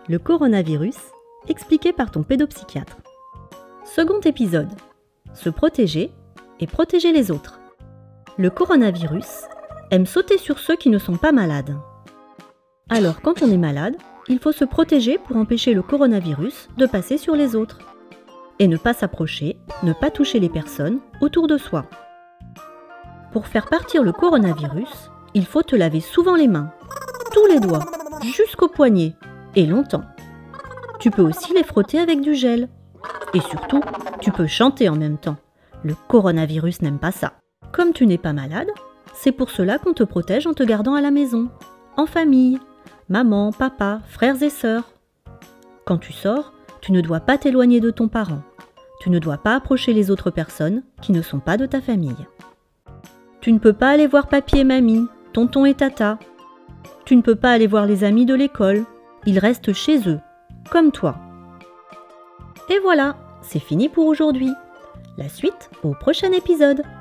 Le coronavirus, expliqué par ton pédopsychiatre. Second épisode. Se protéger et protéger les autres. Le coronavirus aime sauter sur ceux qui ne sont pas malades. Alors quand on est malade, il faut se protéger pour empêcher le coronavirus de passer sur les autres. Et ne pas s'approcher, ne pas toucher les personnes autour de soi. Pour faire partir le coronavirus, il faut te laver souvent les mains, tous les doigts, jusqu'aux poignets, et longtemps. Tu peux aussi les frotter avec du gel. Et surtout, tu peux chanter en même temps. Le coronavirus n'aime pas ça. Comme tu n'es pas malade, c'est pour cela qu'on te protège en te gardant à la maison, en famille, maman, papa, frères et sœurs. Quand tu sors, tu ne dois pas t'éloigner de ton parent. Tu ne dois pas approcher les autres personnes qui ne sont pas de ta famille. Tu ne peux pas aller voir papy et mamie, tonton et tata. Tu ne peux pas aller voir les amis de l'école. Ils restent chez eux, comme toi. Et voilà, c'est fini pour aujourd'hui. La suite au prochain épisode.